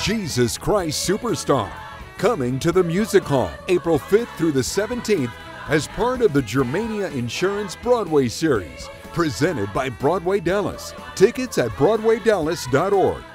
Jesus Christ Superstar, coming to the Music Hall April 5th through the 17th as part of the Germania Insurance Broadway series, presented by Broadway Dallas. Tickets at broadwaydallas.org.